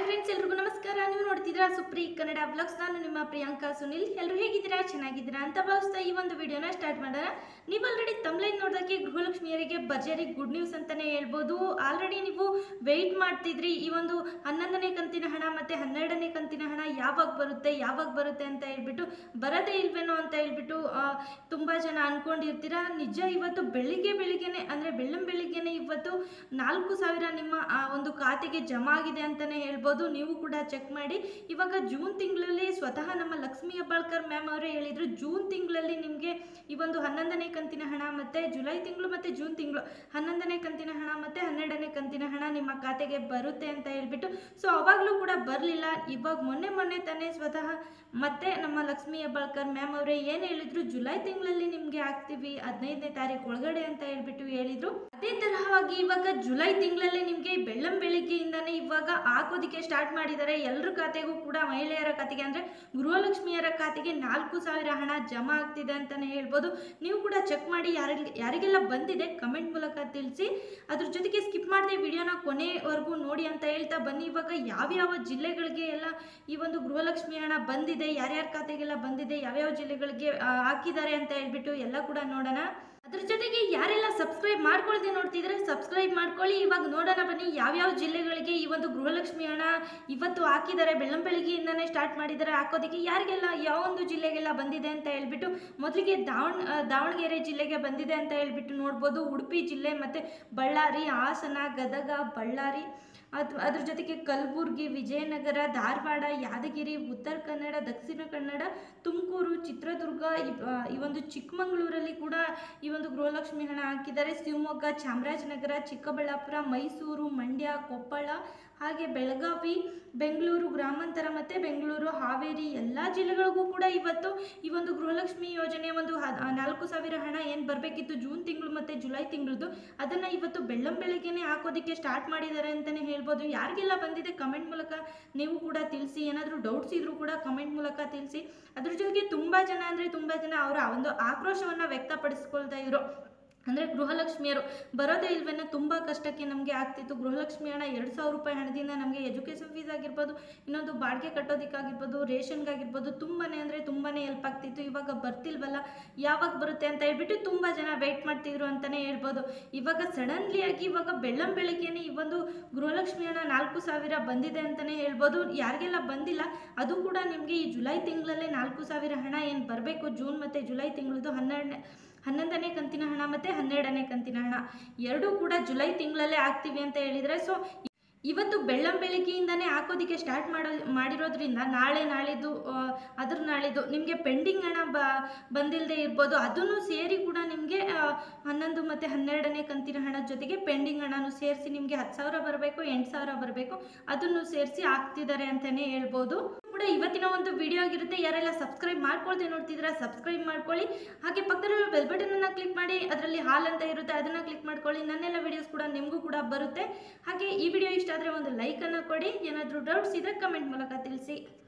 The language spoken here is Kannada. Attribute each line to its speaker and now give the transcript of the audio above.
Speaker 1: ಫ್ರೆಂಡ್ಸ್ ಎಲ್ಲರಿಗೂ ನಮಸ್ಕಾರ. ನೀವು ನೋಡ್ತಿದ್ದೀರಾ ಸುಪ್ರಿ ಕನ್ನಡ ವ್ಲಾಗ್ಸ್. ನಾನು ನಿಮ್ಮ ಪ್ರಿಯಾಂಕಾ ಸುನಿಲ್. ಎಲ್ಲರೂ ಹೇಗಿದ್ದೀರಾ, ಚೆನ್ನಾಗಿದ್ದೀರಾ ಅಂತ ಭಾವಿಸ್ತಾ ಈ ಒಂದು ವಿಡಿಯೋನ ಸ್ಟಾರ್ಟ್ ಮಾಡೋಣ. ನೀವು ಆಲ್ರೆಡಿ ತಮ್ಲೈನ್ ನೋಡೋದಕ್ಕೆ ಗೃಹಲಕ್ಷ್ಮಿಯರಿಗೆ ಭರ್ಜರಿ ಗುಡ್ ನ್ಯೂಸ್ ಅಂತಾನೆ ಹೇಳ್ಬೋದು. ಆಲ್ರೆಡಿ ನೀವು ವೆಯ್ಟ್ ಮಾಡ್ತಿದ್ರಿ ಈ ಒಂದು 11ನೇ ಕಂತಿನ ಹಣ ಮತ್ತೆ 12ನೇ ಕಂತಿನ ಹಣ ಯಾವಾಗ ಬರುತ್ತೆ ಅಂತ ಹೇಳ್ಬಿಟ್ಟು, ಬರದೇ ಇಲ್ವೇನೋ ಅಂತ ಹೇಳ್ಬಿಟ್ಟು ತುಂಬಾ ಜನ ಅನ್ಕೊಂಡಿರ್ತೀರಾ. ನಿಜ, ಇವತ್ತು ಬೆಳಿಗ್ಗೆನೆ ಅಂದ್ರೆ ಬೆಳ್ಳಂಬೆಳಿಗ್ಗೆನೆ ಇವತ್ತು 4,000 ನಿಮ್ಮ ಒಂದು ಖಾತೆಗೆ ಜಮಾ ಆಗಿದೆ ಅಂತಾನೆ ಹೇಳ್ಬೋದು. ನೀವು ಕೂಡ ಚೆಕ್ ಮಾಡಿ. ಇವಾಗ ಜೂನ್ ತಿಂಗಳಲ್ಲಿ ಸ್ವತಃ ನಮ್ಮ ಲಕ್ಷ್ಮಿ ಹೆಬ್ಬಾಳ್ಕರ್ ಮ್ಯಾಮ್ ಅವರೇ ಹೇಳಿದ್ರು, ಜೂನ್ ತಿಂಗಳಲ್ಲಿ ನಿಮಗೆ ಈ ಒಂದು 11ನೇ ಕಂತಿನ ಹಣ ಮತ್ತೆ ಜುಲೈ ತಿಂಗಳು ಮತ್ತೆ ಜೂನ್ ತಿಂಗಳು 11ನೇ ಕಂತಿನ ಹಣ ಮತ್ತೆ 12ನೇ ಕಂತಿನ ಹಣ ನಿಮ್ಮ ಖಾತೆಗೆ ಬರುತ್ತೆ ಅಂತ ಹೇಳ್ಬಿಟ್ಟು. ಸೊ ಅವಾಗಲೂ ಕೂಡ ಬರಲಿಲ್ಲ. ಇವಾಗ ಮೊನ್ನೆ ತಾನೇ ಸ್ವತಃ ಮತ್ತೆ ನಮ್ಮ ಲಕ್ಷ್ಮಿ ಹೆಬ್ಬಾಳ್ಕರ್ ಮ್ಯಾಮ್ ಅವರೇ ಏನು ಹೇಳಿದ್ರು, ಜುಲೈ ತಿಂಗಳಲ್ಲಿ ನಿಮಗೆ ಹಾಕ್ತೀವಿ 15ನೇ ತಾರೀಕು ಒಳಗಡೆ ಅಂತ ಹೇಳ್ಬಿಟ್ಟು ಹೇಳಿದ್ರು. ಅದೇ ತರಹವಾಗಿ ಇವಾಗ ಜುಲೈ ತಿಂಗಳಲ್ಲೇ ನಿಮಗೆ ಬೆಳ್ಳಂಬೆಳಿಗ್ಗೆಯಿಂದಾನೇ ಇವಾಗ ಹಾಕೋದಿಕ್ಕೆ ಸ್ಟಾರ್ಟ್ ಮಾಡಿದ್ದಾರೆ. ಎಲ್ಲರ ಖಾತೆಗೂ ಕೂಡ, ಮಹಿಳೆಯರ ಖಾತೆಗೆ ಅಂದ್ರೆ ಗೃಹಲಕ್ಷ್ಮಿಯರ ಖಾತೆಗೆ 4,000 ಹಣ ಜಮಾ ಆಗ್ತಿದೆ ಅಂತಾನೆ ಹೇಳ್ಬೋದು. ನೀವು ಕೂಡ ಚೆಕ್ ಮಾಡಿ. ಯಾರಿಗೆಲ್ಲ ಬಂದಿದೆ ಕಮೆಂಟ್ ಮೂಲಕ ತಿಳಿಸಿ. ಅದ್ರ ಜೊತೆಗೆ ಸ್ಕಿಪ್ ಮಾಡದೆ ವಿಡಿಯೋನ ಕೊನೆವರೆಗೂ ನೋಡಿ ಅಂತ ಹೇಳ್ತಾ ಬನ್ನಿ. ಇವಾಗ ಯಾವ್ಯಾವ ಜಿಲ್ಲೆಗಳಿಗೆ ಎಲ್ಲ ಈ ಒಂದು ಗೃಹಲಕ್ಷ್ಮಿ ಹಣ ಬಂದಿದೆ, ಯಾರ್ಯಾರ ಖಾತೆಗೆಲ್ಲ ಬಂದಿದೆ, ಯಾವ್ಯಾವ ಜಿಲ್ಲೆಗಳಿಗೆ ಹಾಕಿದ್ದಾರೆ ಅಂತ ಹೇಳ್ಬಿಟ್ಟು ಎಲ್ಲ ಕೂಡ ನೋಡೋಣ. ಅದ್ರ ಜೊತೆಗೆ ಯಾರೆಲ್ಲ ಸಬ್ಸ್ಕ್ರೈಬ್ ಮಾಡ್ಕೊಳ್ದೆ ನೋಡ್ತಿದ್ರೆ ಸಬ್ಸ್ಕ್ರೈಬ್ ಮಾಡ್ಕೊಳ್ಳಿ. ಇವಾಗ ನೋಡೋಣ ಬನ್ನಿ ಯಾವ್ಯಾವ ಜಿಲ್ಲೆಗಳಿಗೆ ಈ ಒಂದು ಗೃಹಲಕ್ಷ್ಮಿ ಹಣ ಇವತ್ತು ಹಾಕಿದ್ದಾರೆ. ಬೆಳ್ಳಂಬೆಳಿಗ್ಗೆಯಿಂದನೇ ಸ್ಟಾರ್ಟ್ ಮಾಡಿದ್ದಾರೆ ಹಾಕೋದಕ್ಕೆ. ಯಾರಿಗೆಲ್ಲ ಯಾವ ಒಂದು ಜಿಲ್ಲೆಗೆಲ್ಲ ಬಂದಿದೆ ಅಂತ ಹೇಳ್ಬಿಟ್ಟು, ಮೊದಲಿಗೆ ದಾವಣಗೆರೆ ಜಿಲ್ಲೆಗೆ ಬಂದಿದೆ ಅಂತ ಹೇಳ್ಬಿಟ್ಟು ನೋಡ್ಬೋದು. ಉಡುಪಿ ಜಿಲ್ಲೆ ಮತ್ತೆ ಬಳ್ಳಾರಿ, ಹಾಸನ, ಗದಗ, ಬಳ್ಳಾರಿ, ಅದ್ರ ಜೊತೆಗೆ ಕಲಬುರ್ಗಿ, ವಿಜಯನಗರ, ಧಾರವಾಡ, ಯಾದಗಿರಿ, ಉತ್ತರ ಕನ್ನಡ, ದಕ್ಷಿಣ ಕನ್ನಡ, ತುಮಕೂರು, ಚಿತ್ರದುರ್ಗ, ಈ ಒಂದು ಚಿಕ್ಕಮಗಳೂರಲ್ಲಿ ಕೂಡ ಈ ಒಂದು ಗೃಹಲಕ್ಷ್ಮಿ ಹಣ ಹಾಕಿದ್ದಾರೆ. ಶಿವಮೊಗ್ಗ, ಚಾಮರಾಜನಗರ, ಚಿಕ್ಕಬಳ್ಳಾಪುರ, ಮೈಸೂರು, ಮಂಡ್ಯ, ಕೊಪ್ಪಳ, ಹಾಗೆ ಬೆಳಗಾವಿ, ಬೆಂಗಳೂರು ಗ್ರಾಮಾಂತರ ಮತ್ತೆ ಬೆಂಗಳೂರು, ಹಾವೇರಿ, ಎಲ್ಲ ಜಿಲ್ಲೆಗಳಿಗೂ ಕೂಡ ಇವತ್ತು ಈ ಒಂದು ಗೃಹಲಕ್ಷ್ಮಿ ಯೋಜನೆ ಒಂದು 4,000 ಹಣ ಏನು ಬರಬೇಕಿತ್ತು ಜೂನ್ ತಿಂಗಳು ಮತ್ತೆ ಜುಲೈ ತಿಂಗಳದ್ದು, ಅದನ್ನು ಇವತ್ತು ಬೆಳ್ಳಂಬೆಳಿಗ್ಗೆನೆ ಹಾಕೋದಕ್ಕೆ ಸ್ಟಾರ್ಟ್ ಮಾಡಿದ್ದಾರೆ ಅಂತಲೇ ಹೇಳ್ಬೋದು. ಯಾರಿಗೆಲ್ಲ ಬಂದಿದೆ ಕಮೆಂಟ್ ಮೂಲಕ ನೀವು ಕೂಡ ತಿಳಿಸಿ. ಏನಾದರೂ ಡೌಟ್ಸ್ ಇದ್ರೂ ಕೂಡ ಕಮೆಂಟ್ ಮೂಲಕ ತಿಳಿಸಿ. ಅದ್ರ ಜೊತೆಗೆ ತುಂಬ ಜನ ಅವರ ಒಂದು ಆಕ್ರೋಶವನ್ನು ವ್ಯಕ್ತಪಡಿಸ್ಕೊಳ್ತಾ ಇದ್ರು. ಅಂದರೆ ಗೃಹಲಕ್ಷ್ಮಿಯರು ಬರೋದೇ ಇಲ್ವೇನೋ, ತುಂಬ ಕಷ್ಟಕ್ಕೆ ನಮಗೆ ಆಗ್ತಿತ್ತು. ಗೃಹಲಕ್ಷ್ಮಿ ಹಣ 2,000 ರೂಪಾಯಿ ಹಣದಿಂದ ನಮಗೆ ಎಜುಕೇಷನ್ ಫೀಸ್ ಆಗಿರ್ಬೋದು, ಇನ್ನೊಂದು ಬಾಡಿಗೆ ಕಟ್ಟೋದಕ್ಕಾಗಿರ್ಬೋದು, ರೇಷನ್ಗಾಗಿರ್ಬೋದು ತುಂಬಾ ಹೆಲ್ಪ್ ಆಗ್ತಿತ್ತು. ಇವಾಗ ಬರ್ತಿಲ್ವಲ್ಲ, ಯಾವಾಗ ಬರುತ್ತೆ ಅಂತ ಹೇಳ್ಬಿಟ್ಟು ತುಂಬ ಜನ ವೆಯ್ಟ್ ಮಾಡ್ತಿದ್ರು ಅಂತಲೇ ಹೇಳ್ಬೋದು. ಇವಾಗ ಸಡನ್ಲಿಯಾಗಿ ಇವಾಗ ಬೆಳ್ಳಂಬೆಳಿಗ್ಗೆನೇ ಈ ಒಂದು ಗೃಹಲಕ್ಷ್ಮಿ ಹಣ 4,000 ಬಂದಿದೆ ಅಂತಲೇ ಹೇಳ್ಬೋದು. ಯಾರಿಗೆಲ್ಲ ಬಂದಿಲ್ಲ ಅದು ಕೂಡ ನಿಮಗೆ ಈ ಜುಲೈ ತಿಂಗಳಲ್ಲೇ 4,000 ಹಣ ಏನು ಬರಬೇಕು, ಜೂನ್ ಮತ್ತು ಜುಲೈ ತಿಂಗಳದ್ದು 11ನೇ ಕಂತಿನ ಹಣ ಮತ್ತು 12ನೇ ಕಂತಿನ ಹಣ ಎರಡೂ ಕೂಡ ಜುಲೈ ತಿಂಗಳಲ್ಲೇ ಆಗ್ತೀವಿ ಅಂತ ಹೇಳಿದರೆ. ಸೊ ಇವತ್ತು ಬೆಳ್ಳಂಬೆಳಿಗ್ಗೆಯಿಂದನೇ ಹಾಕೋದಕ್ಕೆ ಸ್ಟಾರ್ಟ್ ಮಾಡಿರೋದ್ರಿಂದ ನಾಳಿದ್ದು ನಿಮಗೆ ಪೆಂಡಿಂಗ್ ಹಣ ಬಂದಿಲ್ಲದೆ ಇರ್ಬೋದು. ಅದನ್ನು ಸೇರಿ ಕೂಡ ನಿಮಗೆ 11 ಮತ್ತು 12ನೇ ಕಂತಿನ ಹಣದ ಜೊತೆಗೆ ಪೆಂಡಿಂಗ್ ಹಣನೂ ಸೇರಿಸಿ ನಿಮಗೆ 10,000 ಬರಬೇಕು, 8,000 ಬರಬೇಕು, ಅದನ್ನು ಸೇರಿಸಿ ಹಾಕ್ತಿದ್ದಾರೆ ಅಂತಲೇ ಹೇಳ್ಬೋದು. ಕೂಡ ಇವತ್ತಿನ ಒಂದು ವಿಡಿಯೋ ಆಗಿರುತ್ತೆ. ಯಾರೆಲ್ಲ ಸಬ್ಸ್ಕ್ರೈಬ್ ಮಾಡ್ಕೊಳ್ದೆ ನೋಡ್ತಿದ್ದೀರಾ ಸಬ್ಸ್ಕ್ರೈಬ್ ಮಾಡ್ಕೊಳ್ಳಿ. ಹಾಗೆ ಪಕ್ಕದಲ್ಲಿರೋ ಬೆಲ್ ಬಟನನ್ನು ಕ್ಲಿಕ್ ಮಾಡಿ, ಅದರಲ್ಲಿ ಹಾಲ್ ಅಂತ ಇರುತ್ತೆ ಅದನ್ನು ಕ್ಲಿಕ್ ಮಾಡ್ಕೊಳ್ಳಿ. ನನ್ನೆಲ್ಲ ವಿಡಿಯೋಸ್ ಕೂಡ ನಿಮಗೂ ಕೂಡ ಬರುತ್ತೆ. ಹಾಗೆ ಈ ವಿಡಿಯೋ ಇಷ್ಟ ಆದರೆ ಒಂದು ಲೈಕನ್ನು ಕೊಡಿ. ಏನಾದರೂ ಡೌಟ್ಸ್ ಇದ್ದರೆ ಕಮೆಂಟ್ ಮೂಲಕ ತಿಳಿಸಿ.